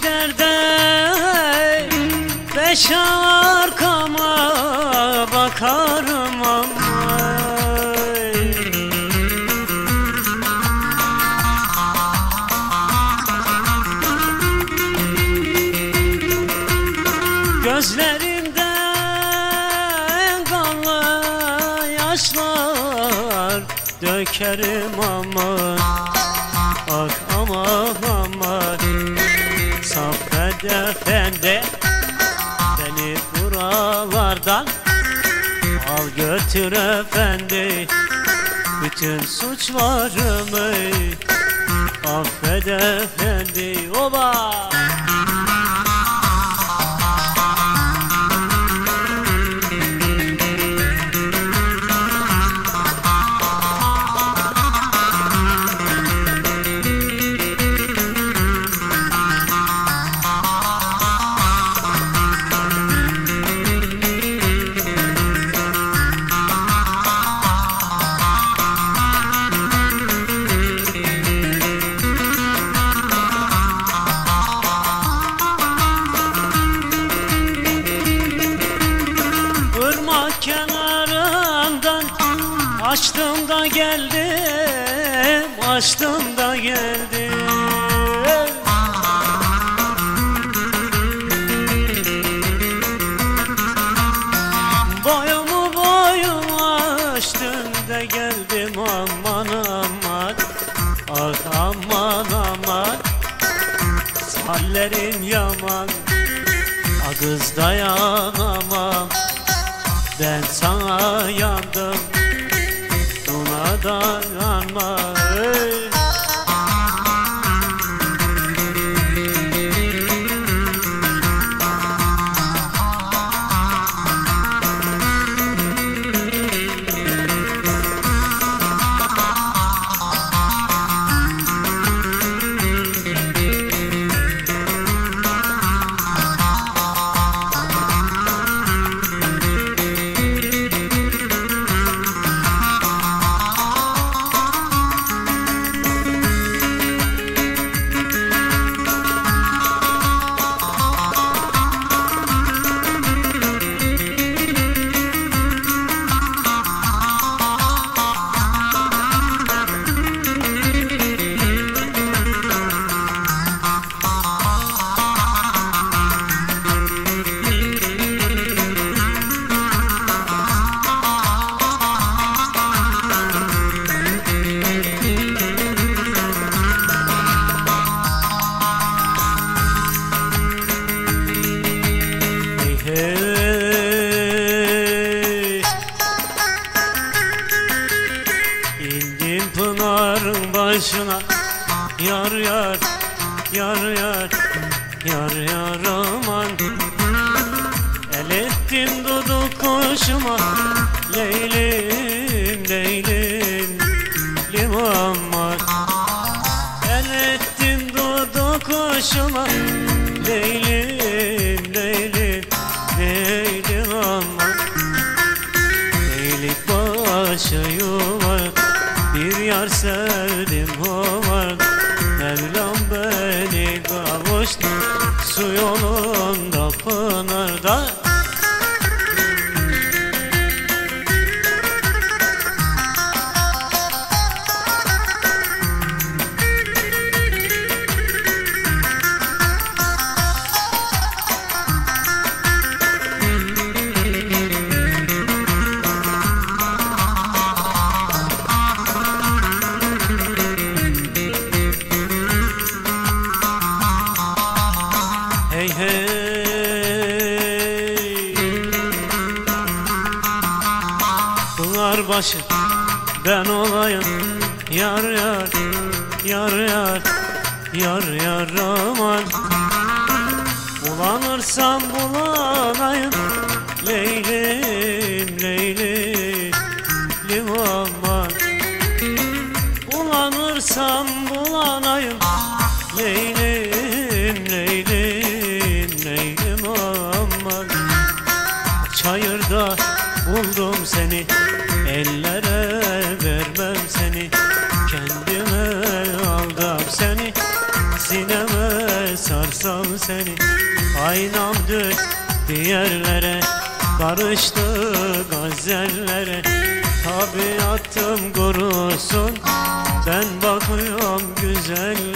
derde beş arkama bakarım ama gözlerimden kanlı yaşlar dökerim aman. Ah aman aman Saffet Efendi, beni buralardan al götür efendi. Bütün suçlarımı affet efendi. Oba! Kenarından açtım da geldim, açtım da geldim. Boyumu açtım da geldim aman aman. Ah aman aman hallerim yaman. Ah kız dayanamam, ben sana yandım, buna dayanma. İndim pınarın başına, yar yar, yar yar, yar yar aman. El ettim duduk kuşuma, leylim, leylim, limanlar. El ettim duduk kuşuma, leylim, leylim, leylim aman. Leylik başı yumak, bir yar sevdim var. Mevlam beni kavuştu su yolunda pınarda. Hey hey Pınar başı ben olayım, yar yar, yar yar, yar yar aman. Bulanırsam bulanayım, leylim, leylim, limanlar. Bulanırsam bulanayım, leylim, leylim, leylim aman. Çayırda buldum seni, ellere vermem seni. Kendime aldım seni, sineme sarsam. Unutsam seni aynam döktü yerlere, karıştı gazellere. Tabiatım kurusun, ben bakıyorum güzellere.